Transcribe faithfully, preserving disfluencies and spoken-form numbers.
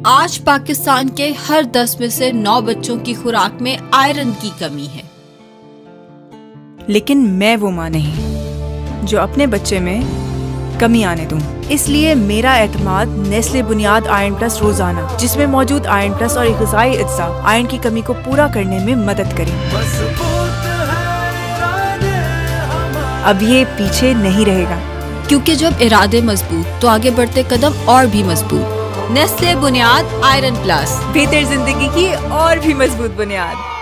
आज पाकिस्तान के हर दस में से नौ बच्चों की खुराक में आयरन की कमी है। लेकिन मैं वो माँ नहीं जो अपने बच्चे में कमी आने दूं। इसलिए मेरा एतमाद नेस्ले बुनियाद आयरन प्लस रोजाना, जिसमें मौजूद आयरन प्लस और ग़िज़ाई अज्जा आयरन की कमी को पूरा करने में मदद करें। अब ये पीछे नहीं रहेगा, क्योंकि जब इरादे मजबूत तो आगे बढ़ते कदम और भी मजबूत। नेस्ले बुनियाद आयरन प्लस, बेहतर जिंदगी की और भी मजबूत बुनियाद।